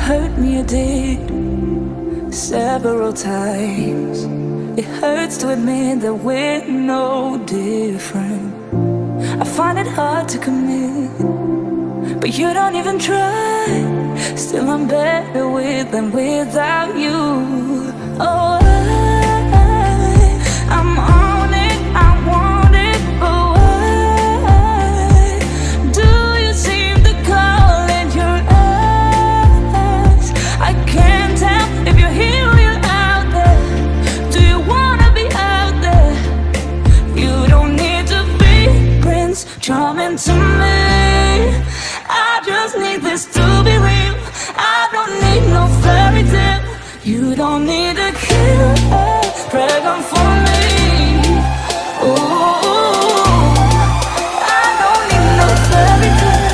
hurt me, you did, several times. It hurts to admit that we're no different. I find it hard to commit, but you don't even try. Still I'm better with than without you. Oh, I'm on it, I want it, but why do you seem to call in your eyes? I can't tell if you're here or you're out there. Do you wanna be out there? You don't need to be Prince Charming to me. I just need this to be real. I don't need no fairy tale. You don't need a killer pregnant for me. Ooh, I don't need no fairy tale.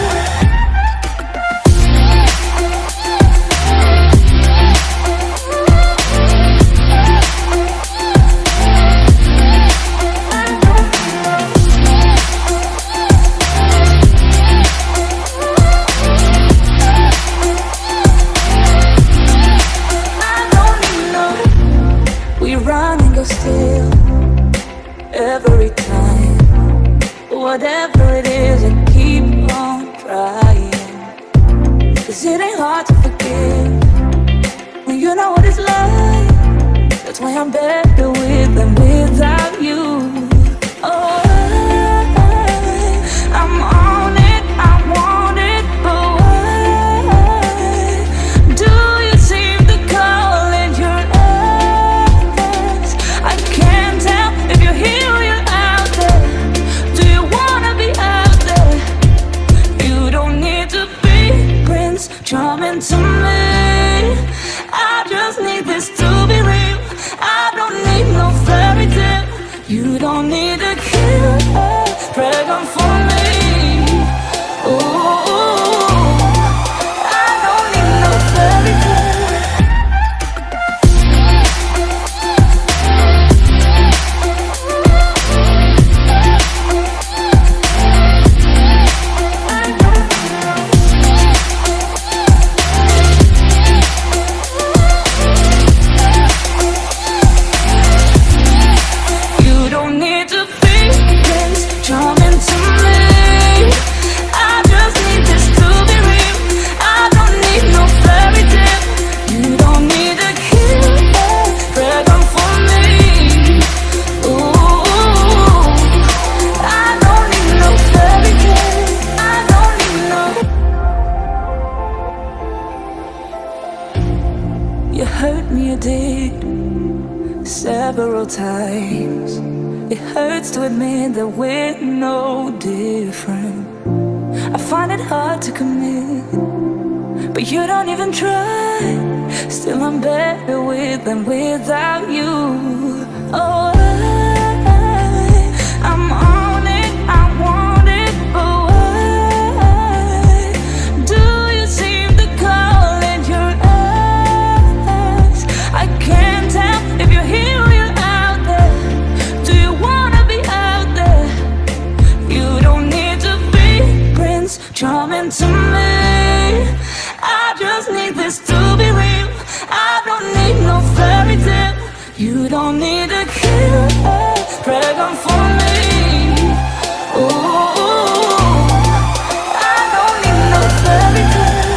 Still, every time, whatever it is, I keep on trying. 'Cause it ain't hard to forgive when you know what it's like. That's why I'm better with than without you. Oh, I'm on it, I want it, but why do you seem to call in your eyes? I can't tell if you're here or you're out there. Do you wanna be out there? You don't need to be Prince Charming to me. I just need this to be real. I don't need no fairy tale. You don't need a killer pregnant for me. Ooh, I don't need no fairy tale. You hurt me, you did, several times. It hurts to admit that we're no different. I find it hard to commit, but you don't even try. Still I'm better with than without you. Oh, I'm on it, I want it, but why do you seem to call in your eyes? I can't tell if you're here or you're out there. Do you wanna be out there? You don't need to be Prince Charming to me. I just need this to be real. I don't need no fairy tale. You don't need a killer pregnant for me. Ooh, I don't need no fairy tale.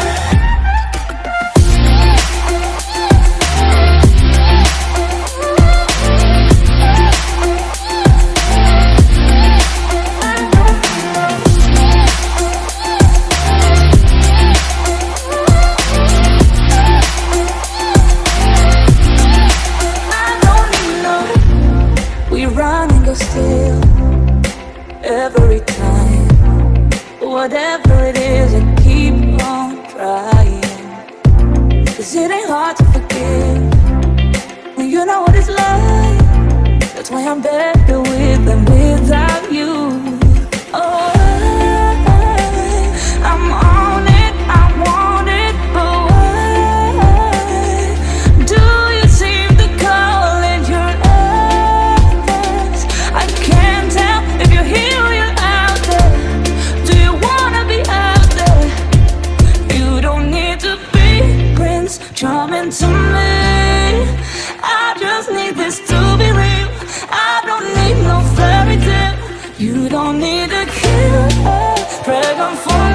Still, every time, whatever it is, I keep on trying. 'Cause it ain't hard to forgive when you know what it's like. That's why I'm better with than without you. Oh, I'm on it, I want it, but why do you seem to call in your eyes? I can't tell if you're here or you're out there. Do you wanna be out there? You don't need to be just need this to be real. I don't need no fairy tale. You don't need a killer. Pray I'm for